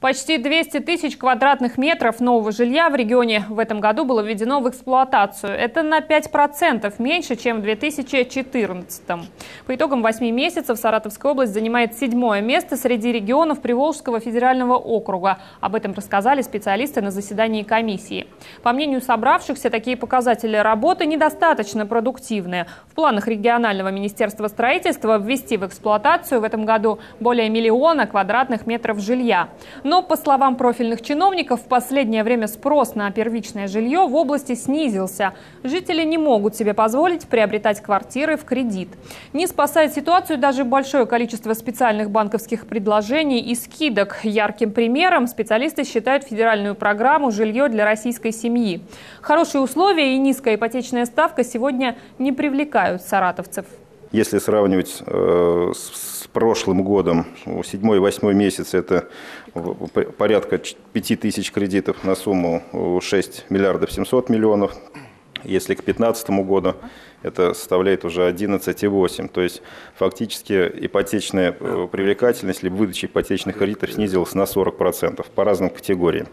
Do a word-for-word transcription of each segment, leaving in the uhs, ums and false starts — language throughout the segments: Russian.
Почти двести тысяч квадратных метров нового жилья в регионе в этом году было введено в эксплуатацию. Это на пять процентов меньше, чем в две тысячи четырнадцатом. По итогам восьми месяцев Саратовская область занимает седьмое место среди регионов Приволжского федерального округа. Об этом рассказали специалисты на заседании комиссии. По мнению собравшихся, такие показатели работы недостаточно продуктивные. В планах регионального министерства строительства ввести в эксплуатацию в этом году более миллиона квадратных метров жилья. Но, по словам профильных чиновников, в последнее время спрос на первичное жилье в области снизился. Жители не могут себе позволить приобретать квартиры в кредит. Не спасает ситуацию даже большое количество специальных банковских предложений и скидок. Ярким примером специалисты считают федеральную программу «Жилье для российской семьи». Хорошие условия и низкая ипотечная ставка сегодня не привлекают саратовцев. Если сравнивать э, с прошлым годом, седьмой и восьмой месяц, это порядка пяти тысяч кредитов на сумму шесть миллиардов семьсот миллионов. Если к две тысячи пятнадцатому году, это составляет уже одиннадцать и восемь. То есть фактически ипотечная привлекательность или выдача ипотечных кредитов снизилась на сорок процентов по разным категориям.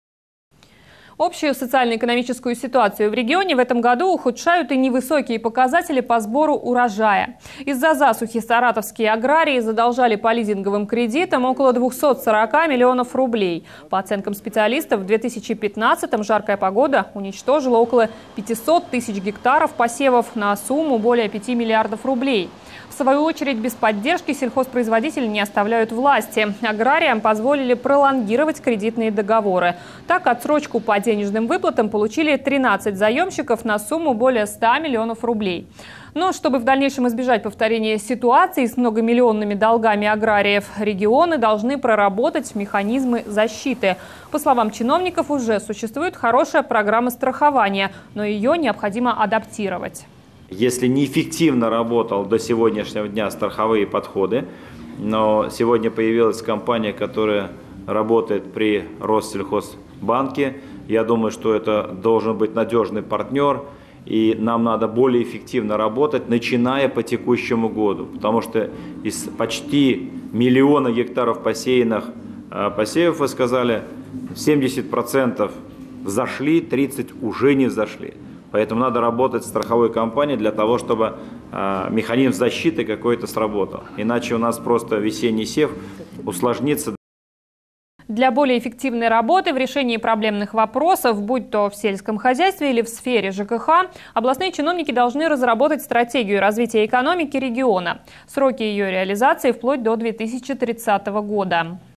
Общую социально-экономическую ситуацию в регионе в этом году ухудшают и невысокие показатели по сбору урожая. Из-за засухи саратовские аграрии задолжали по лизинговым кредитам около двухсот сорока миллионов рублей. По оценкам специалистов, в две тысячи пятнадцатом жаркая погода уничтожила около пятисот тысяч гектаров посевов на сумму более пяти миллиардов рублей. В свою очередь, без поддержки сельхозпроизводители не оставляют власти. Аграриям позволили пролонгировать кредитные договоры. Так, отсрочку по денежным выплатам получили тринадцать заемщиков на сумму более ста миллионов рублей. Но чтобы в дальнейшем избежать повторения ситуации с многомиллионными долгами аграриев, регионы должны проработать механизмы защиты. По словам чиновников, уже существует хорошая программа страхования, но ее необходимо адаптировать. Если неэффективно работал до сегодняшнего дня страховые подходы, но сегодня появилась компания, которая работает при Россельхозбанке, я думаю, что это должен быть надежный партнер, и нам надо более эффективно работать, начиная по текущему году, потому что из почти миллиона гектаров посеянных посевов, вы сказали, семьдесят процентов взошли, тридцать процентов уже не взошли. Поэтому надо работать с страховой компанией для того, чтобы э, механизм защиты какой-то сработал. Иначе у нас просто весенний сев усложнится. Для более эффективной работы в решении проблемных вопросов, будь то в сельском хозяйстве или в сфере ЖКХ, областные чиновники должны разработать стратегию развития экономики региона. Сроки ее реализации вплоть до две тысячи тридцатого года.